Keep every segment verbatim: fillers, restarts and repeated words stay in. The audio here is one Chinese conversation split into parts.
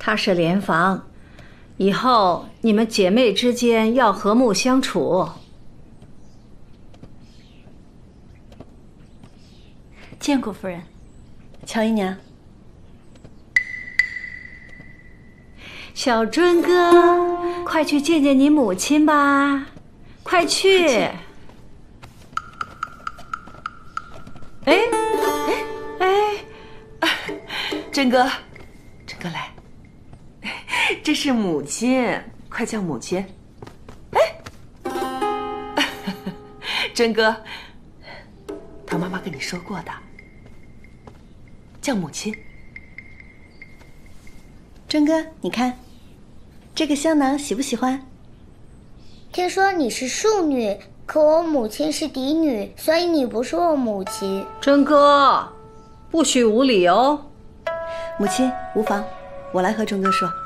她是莲房，以后你们姐妹之间要和睦相处。 见过夫人。 乔姨娘。 小尊哥，快去见见你母亲吧，快去！哎哎哎， 真哥，真哥来，这是母亲，快叫母亲。哎，真哥，唐妈妈跟你说过的，叫母亲。 真哥，你看，这个香囊喜不喜欢？ 听说你是庶女，可我母亲是嫡女，所以你不是我母亲。 真哥，不许无礼哦。 母亲无妨，我来和真哥说。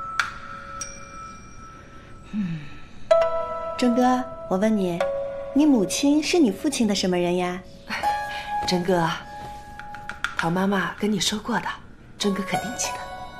嗯， 真哥，我问你，你母亲是你父亲的什么人呀？ 真哥，唐妈妈跟你说过的，真哥肯定记得。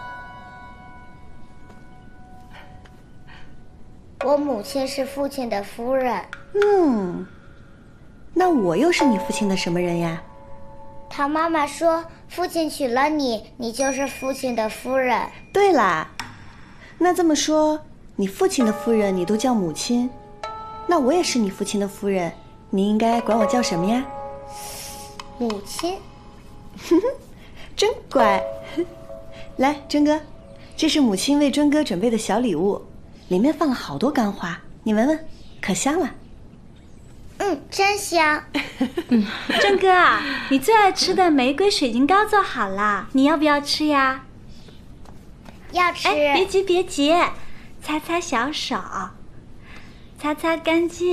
我母亲是父亲的夫人。 嗯，那我又是你父亲的什么人呀？ 唐妈妈说，父亲娶了你，你就是父亲的夫人。 对啦，那这么说，你父亲的夫人你都叫母亲，那我也是你父亲的夫人，你应该管我叫什么呀？ 母亲。 真乖。来，真哥，这是母亲为真哥准备的小礼物，里面放了好多干花，你闻闻，可香了。 嗯，真香。 嗯，真哥啊，你最爱吃的玫瑰水晶糕做好了，你要不要吃呀？ 要吃。 哎，别急别急，擦擦小手，擦擦干净。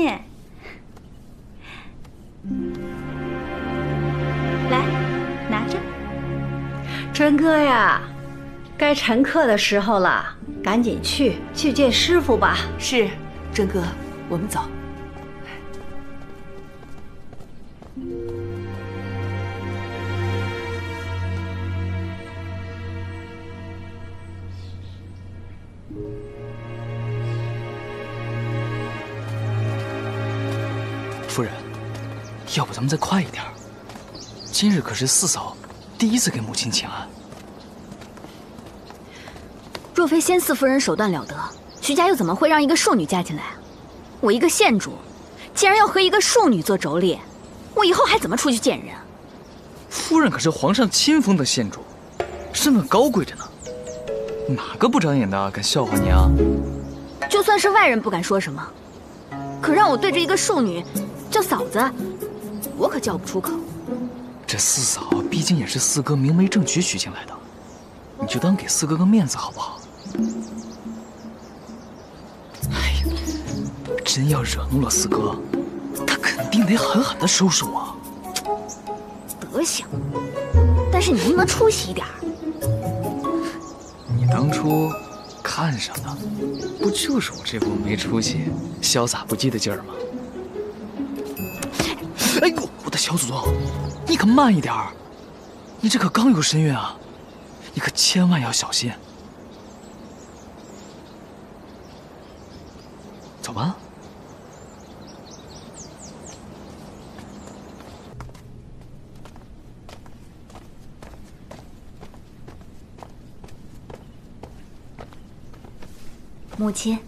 来，拿着。 真哥呀，该晨课的时候了，赶紧去去见师傅吧。 是，真哥，我们走。 夫人，要不咱们再快一点？今日可是四嫂第一次给母亲请安。 若非先四夫人手段了得，徐家又怎么会让一个庶女嫁进来？我一个县主，竟然要和一个庶女做妯娌，我以后还怎么出去见人？ 夫人可是皇上亲封的县主，身份高贵着呢，哪个不长眼的敢笑话你啊？ 就算是外人不敢说什么，可让我对着一个庶女叫嫂子，我可叫不出口。 这四嫂毕竟也是四哥明媒正娶娶进来的，你就当给四哥个面子好不好？哎呀，真要惹怒了四哥，他肯定得狠狠地收拾我。 德行，但是你能不能出息一点？ 你当初看上的，不就是我这副没出息、潇洒不羁的劲儿吗？哎呦，我的小祖宗，你可慢一点儿，你这可刚有身孕啊，你可千万要小心。走吧。 母亲，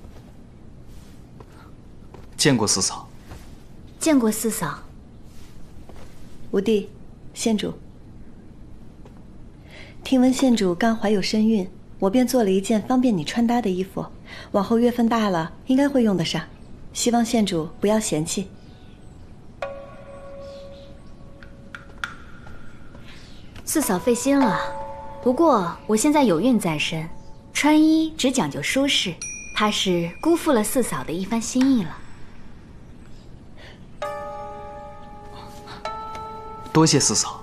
见过四嫂。 见过四嫂。 五弟，县主，听闻县主刚怀有身孕，我便做了一件方便你穿搭的衣服，往后月份大了应该会用得上，希望县主不要嫌弃。 四嫂费心了，不过我现在有孕在身，穿衣只讲究舒适，怕是辜负了四嫂的一番心意了。 多谢四嫂。